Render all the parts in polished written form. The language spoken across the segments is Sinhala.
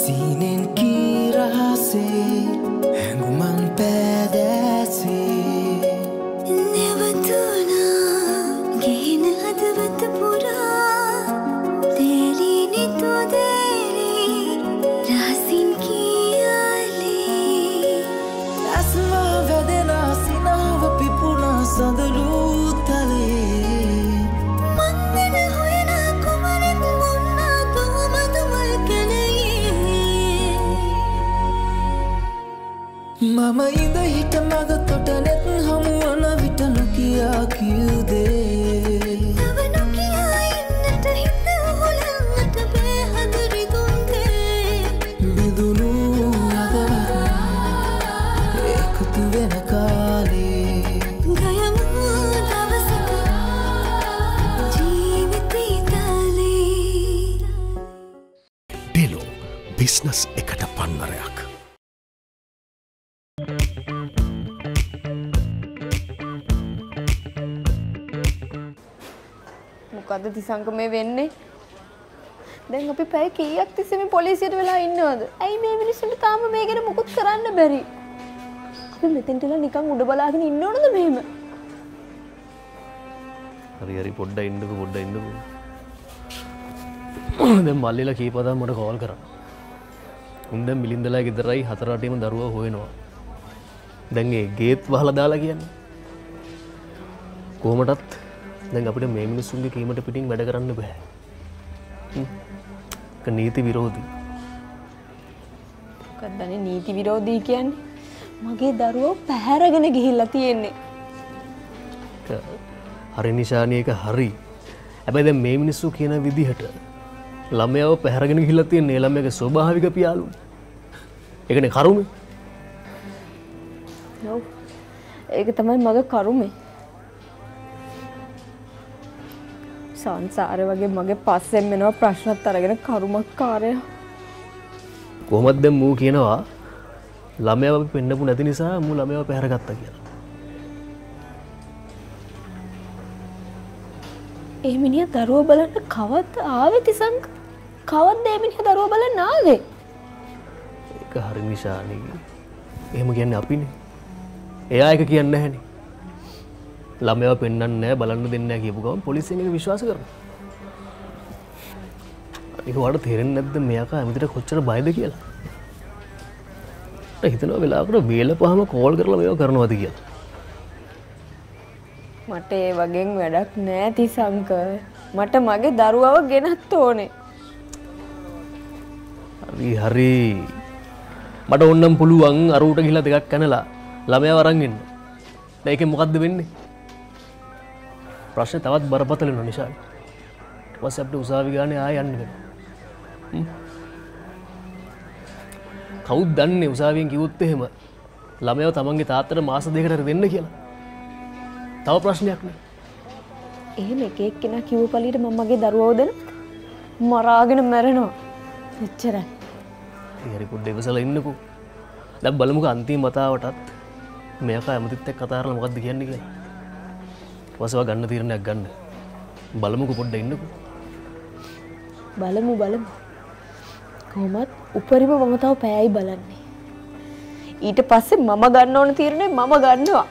Sinen kirase Hanguman pedase Nevatuna Gehina hadavat pura Teri ni tu deri Rasin kiyale Asma vedena sinawa pipuna sandalu tale Mangana hoyana kumarik munna kohomad malkanaye Mama inda hita maga totanet hamuwana vitana kiya kiyude Tava nokiya innata hitta hulannata behadari dunde Bidunu adavara ekatu vena kale Gayamu davasaka jeevite tale ඩෙලෝ බිස්නස් එකට පන්නරයක්. මොකද්ද තිසංක මේ වෙන්නේ? දැන් අපි පැය කීයක් තිස්සේ මේ පොලිසියට වෙලා ඉන්නවද? ඇයි මේ මිනිස්සුන්ට තාම මේ ගැන මුකුත් කරන්න බැරි? අපි මෙතෙන්ටලා නිකන් උඩ බලාගෙන ඉන්න ඕනද මෙහෙම? හරි හරි පොඩ්ඩක් ඉන්නකෝ දැන් මල්ලිලා කීපදා මට කෝල් කරා. උන් දැන් මිලින්දලා ගෙදරයි 4-8ම දරුවා හොයනවා. දැන් ඒ ගේට් වහලා දාලා කියන්නේ. කොහොමදත් දැන් අපිට මේ මිනිස්සුන්ගේ කීමට පිටින් වැඩ කරන්න බෑ. ඒක නීති විරෝධී. මොකක්දනේ නීති විරෝධී කියන්නේ? මගේ දරුවෝ පැහැරගෙන ගිහිල්ලා තියෙන්නේ. හරි නිශානී එක හරි. හැබැයි දැන් මේ මිනිස්සු කියන විදිහට ළමයාව පැහැරගෙන ගිහිල්ලා තියෙන්නේ ළමයාගේ ස්වභාවික පියාලු. ඒකනේ කරුමේ. ඔව්. ඒක තමයි මගේ කරුමේ. සංසාරේ වගේ මගේ පස්සෙන් මෙනවා ප්‍රශ්නත් අරගෙන කරුමක්කාරයා. කොහොමද දැන් මූ කියනවා ළමයාව අපි පෙන්නපු නැති නිසා මූ ළමයාව පැහැරගත්තා කියලා. ඒ මිනිහා දරුවෝ බලන්න කවද්ද ආවේ තිසංක? කවද්ද ඒ මිනිහා දරුවෝ බලන්න ආවේ? ඒක හරි නිශානී. එහෙම කියන්නේ අපිනේ. එයා එක කියන්නේ නැහනේ. ළමයාව පෙන්නන්නේ නැහැ බලන්න දෙන්නේ නැහැ කියපු ගමන් පොලිසියෙන් ඒක විශ්වාස කරනවා. ඒක වඩා තේරෙන්නේ නැද්ද මෙයාකා ඇමතිට කොච්චර බයද කියලා? මට හිතෙනවා වෙලාවකට වේලපහම කෝල් කරලා මේව කරනවාද කියලා. මට ඒ වගේ වැඩක් නෑ තිසංක. මට මගේ දරුවව ගෙනත් ඕනේ. හරි හරි. මට ඕනම් පුළුවන් අරූට ගිහලා දෙකක් කනලා ළමයාව අරන් එන්න. දැන් ඒකෙන් මොකද්ද වෙන්නේ? ප්‍රශ්නේ තවත් බරපතල වෙනවා නිශාන්. ඊට පස්සේ අපිට උසාවි ගානේ ආය යන්න වෙනවා. කවුද දන්නේ උසාවියෙන් කිව්වොත් එහෙම ළමයාව තමන්ගේ තාත්තට මාස දෙකකට දෙන්න කියලා. තව ප්‍රශ්නයක් නේ. එහෙම එක එක්කෙනා කිව්ව පළියට මම මගේ දරුවව දෙනවද? මරාගෙන මැරෙනවා. එච්චරයි. හරි පොඩ්ඩක් ඉවසලා ඉන්නකෝ. දැන් බලමුකෝ අන්තිම වතාවටත් මෙයාකා ඇමතිත් එක්ක කතා කරලා මොකද්ද කියන්නේ කියලා. වසව ගන්න තීරණයක් ගන්න. බලමුකෝ පොඩ්ඩක් ඉන්නකෝ. බලමු. කොහොමත් උපරිම මම තව පැයයි බලන්නේ. ඊට පස්සේ මම ගන්න ඕන තීරණය මම ගන්නවා.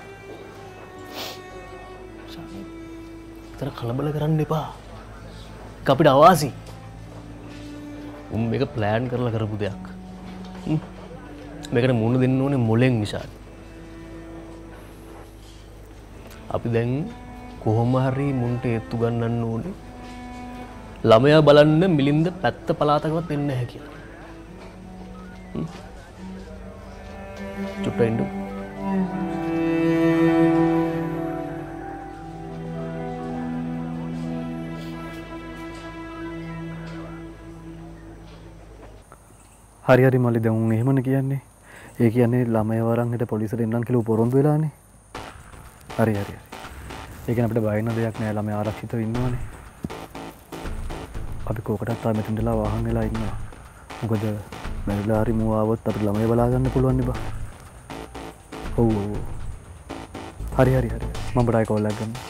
තර කලබල කරන්න එපා. ඒක අපිට අවාසි. මේක ප්ලෑන් කරලා කරපු දෙයක්. මේකට මුණ දෙන්න ඕනේ මොලෙන් විශාල. අපි දැන් කොහොම හරි මුන්ට ඒත්තු ගන්නන්න ඕනේ. ළමයා බලන්න මිලින්ද පැත්ත පළාතකවත් එන්නේ නැහැ කියලා. චුට්ටක් ඉන්න. හරි මල්ලි දැන් උන් එහෙමනේ කියන්නේ. ඒ කියන්නේ ළමයා වරන් හිට පොලිසියට එන්නම් කියලා පොරොන්දු වෙලානේ. හරි. ඒ කියන්නේ අපිට බය වෙන දෙයක් නෑ ළමයා ආරක්ෂිතව ඉන්නවනේ. අපි කෝකටත් තාම මෙතනදලා වහන් වෙලා ඉන්නවා. මොකද මැරිලා හරි මූ ආවොත් අපිට ළමයා බලා ගන්න පුළුවන් නේ බා. ඔව්. හරි. මම බඩයි කෝල් එකක් ගන්න.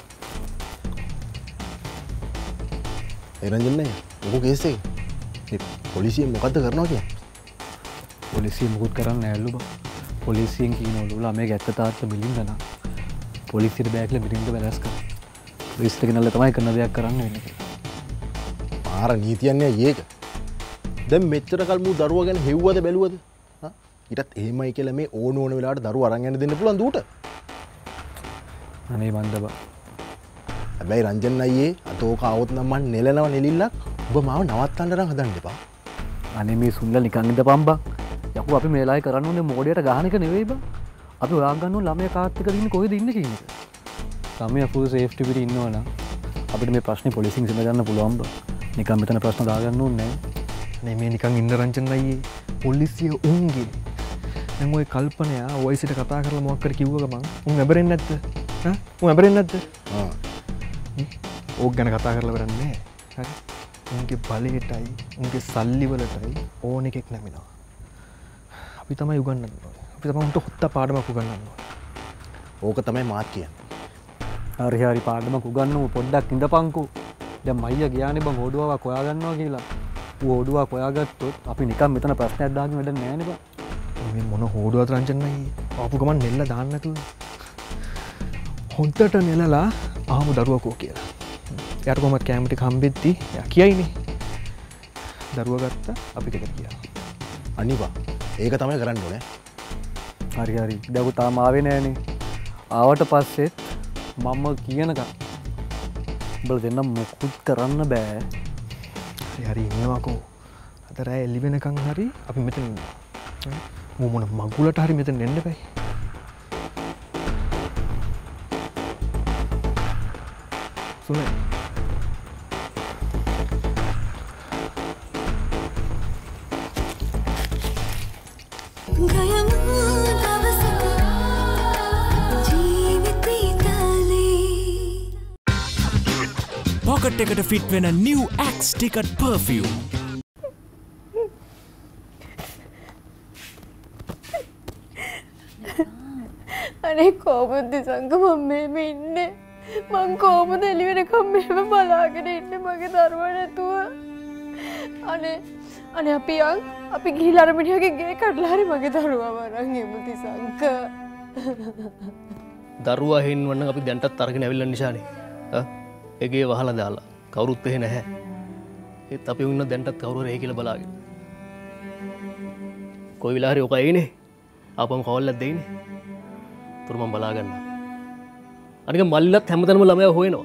ඒ රංජන් නේ මොකෝ කේස් එක? මේ පොලිසිය මොකද්ද කරනවා කියන්නේ? පොලිසිය මුකුත් කරන්න නෑල්ලු බං. පොලිසියෙන් කියනවලු ළමයි ගැත්ත තාත්තා බිලින් ගන්න. පොලිසියට බෑ කියලා බිලින්ද බැලස් කරා. පොලිසියට ගෙනල්ලා තමයි කරන දෙයක් කරන්න වෙන්නේ කියලා. පාර නීතියන්නේ ඒක. දැන් මෙච්චර කල් මූ දරුවා ගැන හෙව්වද බැලුවද? හා? ඊටත් එහෙමයි කියලා මේ ඕන වෙලාවට දරුවා අරන් යන්න දෙන්න පුළුවන් දුවට. අනේ මන්ද බං. හැබැයි රංජන් අයියේ අතෝක આવොත් නම් මන් නෙලනව නෙලිල්ලක් ඔබ මාව නවත්තන්න නම් හදන්න එපා. අනේ මේ සුන්දර නිකන් ඉඳපන් බං. යකෝ අපි මේ ලායි කරන්න ඕනේ මොඩියට ගහන එක නෙවෙයි බං. අපි හොයා ගන්න ඕනේ ළමයා කාත් එක්කද ඉන්නේ කොහෙද ඉන්නේ කියන එක. ළමයා ෆුල් සේෆ්ටි පිට ඉන්නවනම් අපිට මේ ප්‍රශ්නේ පොලිසියෙන් විසඳ ගන්න පුළුවන් බං. නිකන් මෙතන ප්‍රශ්න දාගන්න ඕනේ නෑ. නේ මේ නිකන් ඉන්න රංජන් අයියේ පොලිසිය උන්ගේ. දැන් ওই කල්පනයා වොයිසිට කතා කරලා මොකක් කර කිව්ව ගමන් උන් ඇබරෙන්නේ නැද්ද? හා? උන් ඇබරෙන්නේ නැද්ද? ඕක ගැන කතා කරලා කරන්නේ හරි. උන්ගේ බලයටයි උන්ගේ සල්ලි වලටයි ඕන එකෙක් නැමිනවා. අපි තමයි උගන්නන්න ඕනේ. අපි තමයි උන්ට හොත්ත පාඩමක් උගන්නන්න ඕනේ. ඕක තමයි මාත් කියන්නේ. හරි හරි පාඩමක් උගන්නමු පොඩ්ඩක් ඉඳපන්කෝ. දැන් මයියා ගියානේ බං ඕඩුවාවක් හොයා ගන්නවා කියලා. ඌ ඕඩුවාවක් හොයාගත්තොත් අපි නිකන් මෙතන ප්‍රශ්නයක් දාගෙන වැඩක් නෑනේ බං. මේ මොන හොඩුවද රංජන් අයියේ? ආපු ගමන් නෙල්ල දාන්න නැතුව. හොන්දට නෙලලා ආමු දරුවා කෝ කියලා. යාට කොහමද කැම ටික හම්බෙද්දි යා කියයිනේ. දරුවා ගත්තා අපි දෙකට ගියා. අනිවා. ඒක තමයි කරන්න ඕනේ. හරි හරි. දැන් ඌ තාම ආවේ නෑනේ. ආවට පස්සෙත් මම කියනකම් උඹලා දෙන්න මොකුත් කරන්න බෑ. හරි හරි ඉන්නවාකෝ. අද රෑ එළි වෙනකන් හරි අපි මෙතන ඉන්නවා. මූ මොන මගුලට හරි මෙතන එන්න බෑ. සුනේ පොකට් එකට ෆිට වෙන නිව් ඇක්ස් ටිකට් පර්ෆියුම්. අනේ කොහොමද සංක මම මෙහෙම ඉන්නේ? මං කොහොමද එළි වෙනකම් මෙහෙම බලාගෙන ඉන්නේ මගේ දරුවා නැතුව? අනේ අපි ගිහිල්ලා අර මිනිහගේ ගේ කඩලා හරි මගේ දරුවා වරන් එමුති සංක. දරුවා හෙන්නවන්න අපි දැන්ටත් අරගෙන ඇවිල්ලා නිසානේ. ඒගේ වහලා දාලා කවුරුත් එහෙ නැහැ. ඒත් අපි උන්න දැන්ටත් කවුරු හරි කියලා බලාගෙන. කොයි වෙලාව හරි ඔක එයිනේ. ආපම කවල්ලක් දෙයිනේ. තුරු මම බලා ගන්නවා. අනික මල්ලිලත් හැමතැනම ළමයා හොයනවා.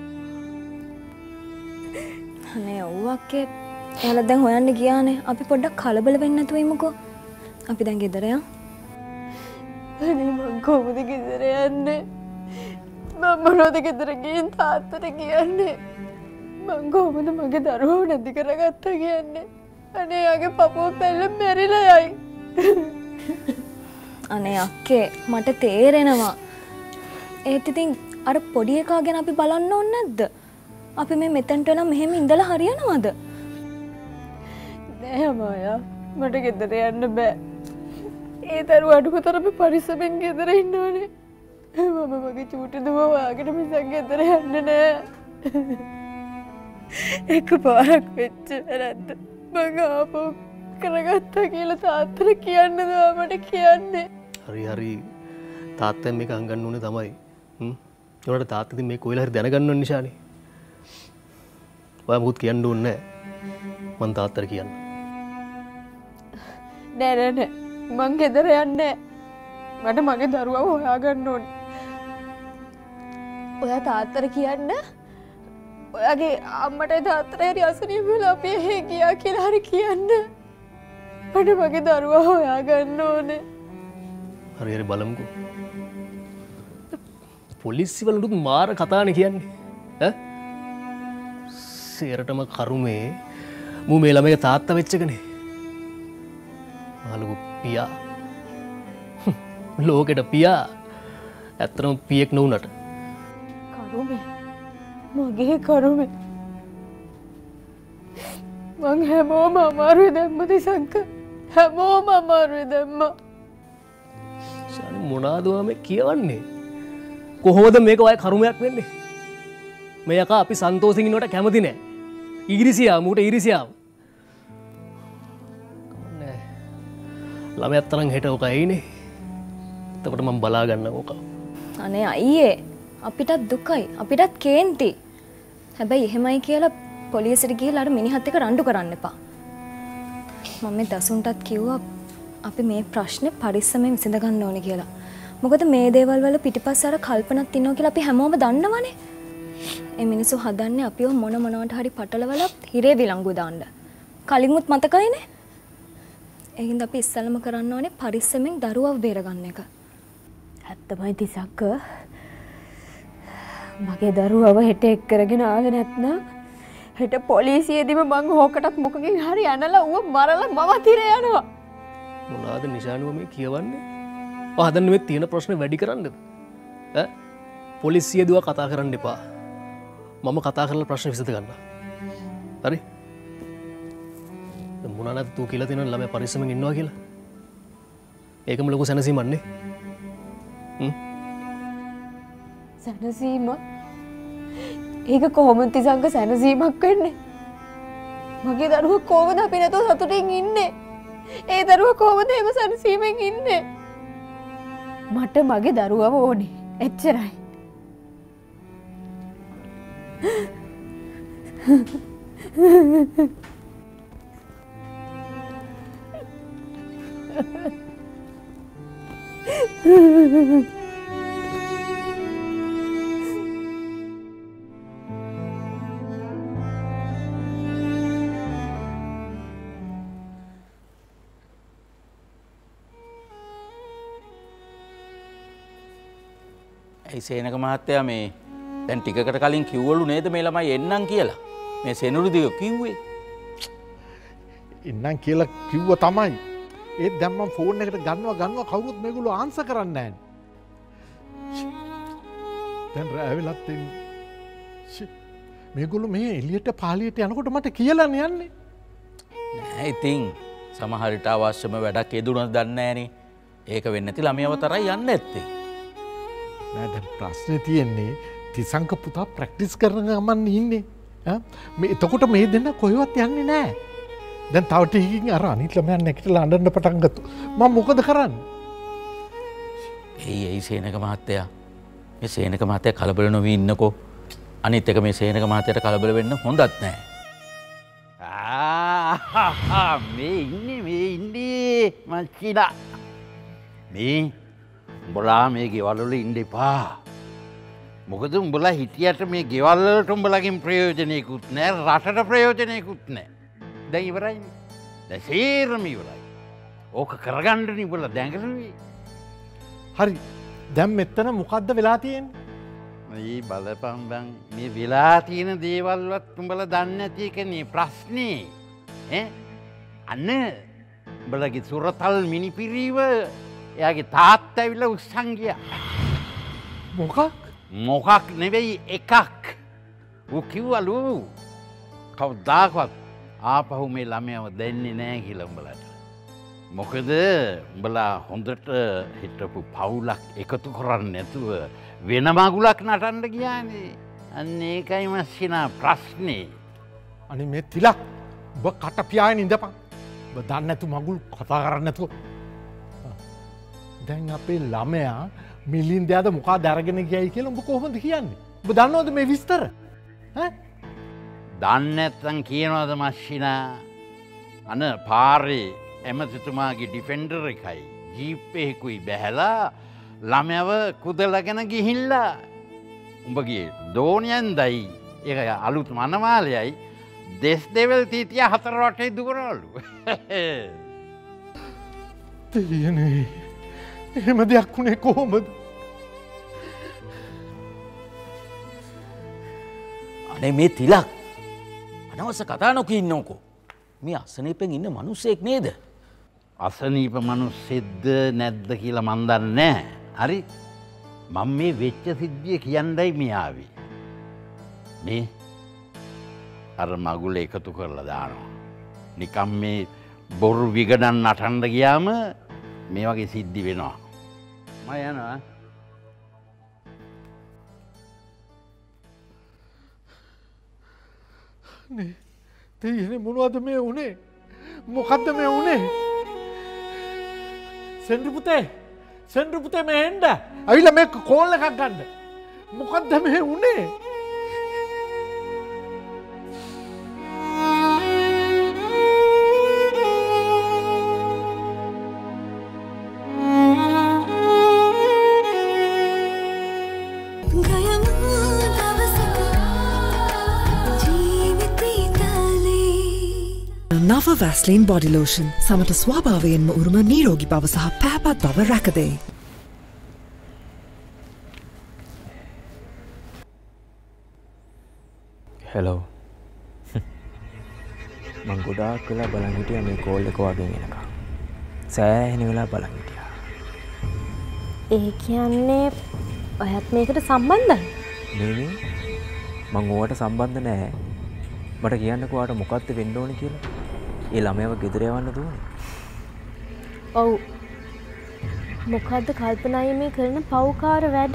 අනේ ඔව් අක්කේ. එයාලා දැන් හොයන්න ගියානේ. අපි පොඩ්ඩක් කලබල වෙන්න නැතුව ඉමුකෝ. අපි දැන් ගෙදර යමු. අනේ මං කොහොමද ගෙදර යන්නේ? මම මොනවද ගෙදර ගිහින් තාත්තට කියන්නේ? මං කොහොමද මගේ දරුවව නැති කරගත්තා කියන්නේ? අනේ යාගේ පපුව පැල්ලෙන් මැරිලා යයි. අනේ අක්කේ මට තේරෙනවා. ඒත් ඉතින් අර පොඩි එකා ගැන අපි බලන්න ඕනේ නැද්ද? අපි මේ මෙතනට එලා මෙහෙම ඉඳලා හරියනවද? නෑ මායා මට ගෙදර යන්න බෑ. ඒ දරුවාට කොතර අපි පරිස්සමෙන් ගෙදර ඉන්න ඕනේ. මම මගේ චූටි දුව වාගෙන මිසක් ගෙදර යන්න නෑ. එකපාරක් වෙච්ච වැරද්ද මං ආපහු කරගත්තා කියලා තාත්තට කියන්නද මට කියන්නේ? හරි තාත්තෙන් මේක අංගන්න ඕනේ තමයි. ඒකට තාත්තා ඉතින් මේ කොයිලා හරි දැනගන්න ඕන නිසානේ. ඔයා මොකුත් කියන්න ඕනේ නැහැ. මං තාත්තට කියන්න. නෑ මං ගෙදර යන්නේ. මට මගේ දරුවව හොයාගන්න ඕනේ. ඔයා තාත්තට කියන්න. ඔයාගේ අම්මටයි තාත්තටයි හරි අසනීප වෙලා අපි එහෙ ගියා කියලා හරි කියන්න. මට මගේ දරුවා හොයාගන්න ඕනේ. හරි බලමුකෝ. පොලිසි වලට මාර කතානේ කියන්නේ. ඈ? සේරටම කරුමේ මූ මේ ළමගේ තාත්තා වෙච්ච එකනේ. මාළුකු පියා. ලෝකෙට පියා. ඇත්තටම පියෙක් නුනට. කරුමේ. මගේ කරුමේ. මං හැමෝම අමාරුවේ දැම්මද සංක? හැමෝම අමාරුවේ දැම්මා. ශානි මොනවාද මේ කියවන්නේ? කොහොමද මේක ඔය කරුමයක් වෙන්නේ? මේ යකා අපි සන්තෝෂෙන් ඉන්නවට කැමති නෑ. ඊරිසියාව මූට ඊරිසියාව. කමන්නේ. ළමයත් තරම් හෙට ඕක ඇයිනේ. එතකොට මම බලා ගන්න ඕක. අනේ අයියේ අපිටත් දුකයි අපිටත් කේන්ති. හැබැයි එහෙමයි කියලා පොලිසියට ගිහලා අර මිනිහත් එක්ක රණ්ඩු කරන්න එපා. මම මේ දසුන්ටත් කිව්වා අපි මේ ප්‍රශ්නේ පරිස්සමෙන් විසඳ ගන්න ඕනේ කියලා. මොකද මේ දේවල් වල පිටිපස්ස අර කල්පනාවක් තියෙනවා කියලා අපි හැමෝම දන්නවනේ. ඒ මිනිස්සු හදන්නේ අපිව මොනවට හරි පටලවලා හිරේ විලංගු දාන්න. කලින්මුත් මතකයිනේ. එහෙනම් අපි ඉස්සෙල්ලම කරන්න ඕනේ පරිස්සමෙන් දරුවව බේරගන්න එක. ඇත්තමයි තිසක්ක. මගේ දරුවව හෙට එක් කරගෙන ආවේ නැත්නම් හෙට පොලිසියේදීම මං හොකටත් මොකකින් හරි ඇනලා ඌව මරලා මම තිරේ යනවා. මොනවාද නිශානුව මේ කියවන්නේ? ඔය හදන්න මේ තියෙන ප්‍රශ්න වැඩි කරන්නද? ඈ පොලිසිය දුව කතා කරන්න එපා. මම කතා කරලා ප්‍රශ්න විසඳ ගන්න. හරි? මොනවාද තू කියලා තියෙනවා ළමයා පරිස්සමෙන් ඉන්නවා කියලා? ඒකම ලොකු සැනසීමක් නේ. සැනසීම? ඒක කොහොමද තිසංග සැනසීමක් වෙන්නේ? මගේ දරුවා කොහොමද අපි නැතුව සතුටින් ඉන්නේ? ඒ දරුවා කොහොමද එහෙම සැනසීමෙන් ඉන්නේ? මට මගේ දරුවව ඕනේ. එච්චරයි. ඇයි සේනක මහත්තයා මේ දැන් ටිකකට කලින් කිව්වලු නේද මේ ළමයි එන්නම් කියලා? මේ සෙනුරු දිග කිව්වේ. එන්නම් කියලා කිව්ව තමයි. ඒත් දැන් මම ෆෝන් එකට ගන්නවා කවුරුත් මේගොල්ලෝ ආන්සර් කරන්නේ නැහැ. දැන් රෑ වෙලත් එන්නේ. මේගොල්ලෝ මේ එළියට පාලියට යනකොට මට කියලා යන්නේ. නෑ ඉතින් සමහර විට අවශ්‍යම වැඩක් එදුණත් දන්නේ නැහනේ. ඒක වෙන්නේ නැති ළමයව තරයි යන්නේ නැත්තේ. නෑ දැන් ප්‍රශ්නේ තියෙන්නේ තිසංක පුතා ප්‍රැක්ටිස් කරන ගමන් ඉන්නේ. මේ එතකොට මේ දෙන්න කොහෙවත් යන්නේ නෑ. දැන් තව ටිකකින් අර අනිත් ළමයන් නැගිටලා අඬන්න පටන් ගත්තා. මම මොකද කරන්නේ? එයි සේනක මහත්තයා. මේ සේනක මහත්තයා කලබල නොවී ඉන්නකෝ. අනිත් එක මේ සේනක මහත්තයාට කලබල වෙන්න හොඳත් නෑ. මේ ඉන්නේ මච්චිලා. මේ උඹලා මේ ගෙවල් වල ඉන්න එපා. මොකද උඹලා හිටියට මේ ගෙවල් වලට උඹලගෙන් ප්‍රයෝජනයකුත් නෑ, රටට ප්‍රයෝජනයකුත් නෑ. දැන් ඉවරයිනේ. දැන් සේරම ඉවරයි. ඕක කරගන්නනේ උඹලා දැඟලුවේ. හරි. දැන් මෙතන මොකද්ද වෙලා තියෙන්නේ? මේ බලපන් බං මේ වෙලා තියෙන දේවල්වත් උඹලා දන්නේ නැති එකනේ ප්‍රශ්නේ. අන්න උඹලගේ සුරතල් මිනිපිරිව එයාගේ තාත්තා ඇවිල්ලා උස්සන් ගියා. මොකක් නෙවෙයි එකක්. ඌ කිව්වලු කවදාකවත් ආපහු මේ ළමයව දෙන්නේ නැහැ කියලා උඹලට. මොකද උඹලා හොඳට හිටපු පවුලක් එකතු කරන්නේ නැතුව වෙන මගුලක් නටන්න ගියානේ. අන්න ඒකයි මස්සිනා ප්‍රශ්නේ. අනේ මේ තිලක් ඔබ කට පියාගෙන ඉඳපන්. ඔබ දන්නේ නැතු මගුල් කතා කරන්නේ නැතුව. දැන් අපේ ළමයා මිලින්දයාද මොකක්ද අරගෙන ගියයි කියලා ඔබ කොහොමද කියන්නේ? ඔබ දන්නවද මේ විස්තර? දන්නේ නැත්නම් කියනවද මස්සිනා? අන පාරේ එමෙතුමාගේ ඩිෆෙන්ඩර් එකයි ජීප් එකකුයි බැහැලා ළමයව කුදලගෙන ගිහිල්ලා උඹගේ දෝනියෙන්දයි ඒක අලුත් මනමාලයයි දෙස් දෙවල් තීතිය හතර වටේ දුවනවලු. තියෙන්නේ එහෙම දෙයක් වුණේ කොහොමද? අනේ මේ තිලක් අනවශ්‍ය කතා නොකී ඉන්නකෝ. මේ අසනීපෙන් ඉන්න මිනිස්සෙක් නේද? අසනීප මිනිස්සෙක්ද නැද්ද කියලා මන් දන්නේ නැහැ. හරි. මම මේ වෙච්ච සිද්ධිය කියන්නයි මේ ආවේ. මේ අර මගුල එකතු කරලා දානවා. නිකම් මේ බොරු විගඩන් නටන්න ගියාම මේ වගේ සිද්ධි වෙනවා. මම යනවා. නේ දෙයනේ මොනවද මේ උනේ? මොකද්ද මේ උනේ? සෙන්ඩ්‍රි පුතේ මේ එන්න. ඇවිල්ලා මේ කෝල් එකක් ගන්න. මොකක්ද මේ උනේ? නව වැස්ලින් බොඩි ලෝෂන් සමට ස්වභාවයෙන්ම උරුම නිරෝගී බව සහ පැහැපත් බව රැකදේ. හෙලෝ මං ගොඩාක් වෙලා බලන් හිටියා මේ කෝල් එක වගේ එනකම්. සෑහෙන වෙලා බලන් හිටියා. ඒ කියන්නේ ඔයත් මේකට සම්බන්ධයි? නෙමෙයි. මං ඕවට සම්බන්ධ නැහැ. මට කියන්නකෝ ඔයාට මොකක්ද වෙන්න ඕනේ කියලා. ඒ ළමයාව ගෙදර යවන්න දුවනේ. ඔව්. මොකද්ද කල්පනායි මේ කරන පව්කාර වැඩ?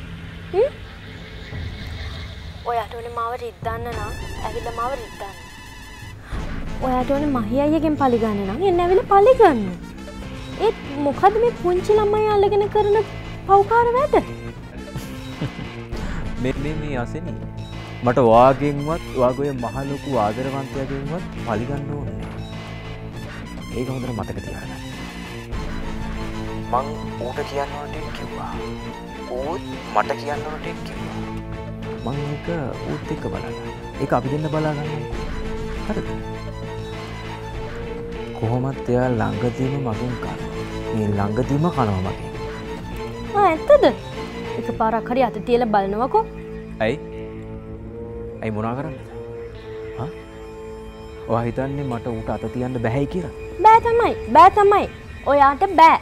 ඔයාට ඕනේ මාව රිද්දන්න නම් ඇවිල්ලා මාව රිද්දන්න. ඔයාට ඕනේ මහි අයියගෙන් පලි ගන්න නම් එන්න ඇවිල්ලා පලි ගන්න. ඒත් මොකද්ද මේ පුංචි ළමයි අල්ලගෙන කරන පව්කාර වැඩ? මේ අසෙනි. මට වාගෙන්වත් වාගේ මහ ලොකු ආදරවන්තයෙක්ගෙන්වත් පලි ගන්න ඕනේ. ඒක හොඳට මතක තියාගන්න. මං ඌට කියන්න ඕන ටික කිව්වා. ඌත් මට කියන්න ඕන ටික කිව්වා. මං ඒක ඌත් එක්ක බලාගන්න. ඒක අපි දෙන්න බලාගන්න. හරිද? කොහොමත් එයා ළඟදීම මගෙන් කනවා. මේ ළඟදීම කනවා මගෙන්. ඇත්තද? එකපාරක් හරි අත තියලා බලනවකෝ. ඇයි මොනා කරන්නද? හා? ඔයා හිතන්නේ මට ඌට අත තියන්න බැහැයි කියලා? බෑ තමයි. ඔයාට බෑ.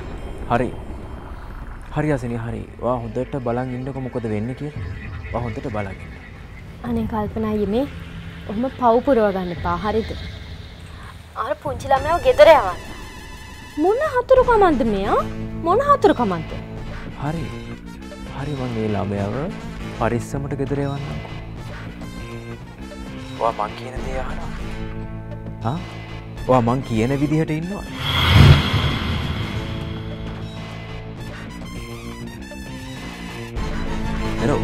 හරි අසෙනි හරි. ඔයා හොඳට බලන් ඉන්නකො මොකද වෙන්නේ කියලා. ඔයා හොඳට බලන් ඉන්න. අනේ කල්පනා යමේ. ඔහොම පව් පුරව ගන්න එපා. හරිද? අර පුංචි ළමයාව ගෙදර යවන්න. මොන හතුරුකමක්ද මෙයා? මොන හතුරුකමක්ද? හරි මං මේ ළමයාව පරිස්සමට ගෙදර යවන්නම්කෝ. ඔයා මං කියන දේ අහනවා. ඔයා මං කියන විදිහට ඉන්නවා. Hello.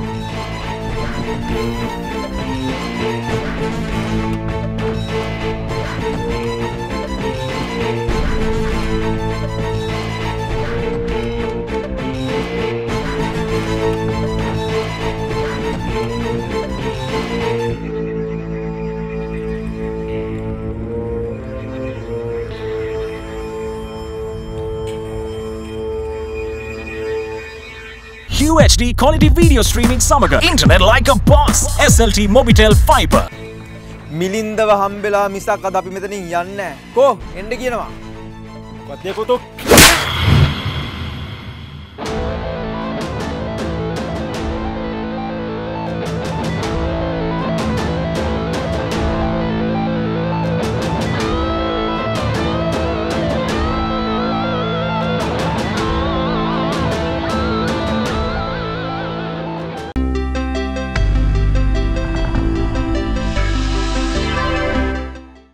UHD quality video streaming සමග internet like a boss SLT Mobitel Fiber මිලින්දව හම්බෙලා මිසක් අද අපි මෙතනින් යන්නේ නැහැ. කෝ එන්න කියනවා. කොත්තේ කොතෝ